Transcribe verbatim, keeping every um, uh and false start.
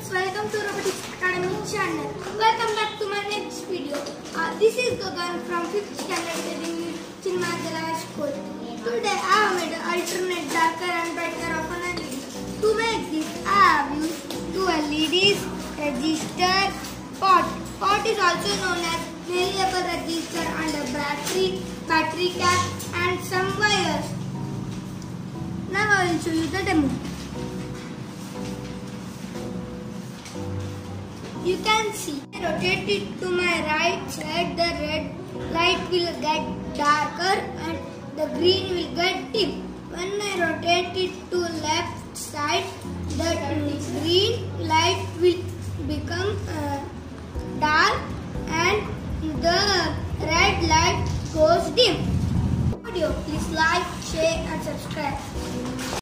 friends, welcome to Robotics Academy channel. Welcome back to my next video. Uh, this is Gagan from fifth standard studying in Chinmadala School. Today I have made an alternate darker and brighter of an L E D. To make this I have used two L E Ds, resistor, pot. Pot is also known as variable resistor and a battery, battery cap and some wires. Now I will show you the demo. You can see, I rotate it to my right side, the red light will get darker and the green will get dim. When I rotate it to left side, the green light will become uh, dark and the red light goes dim. Video, please like, share and subscribe.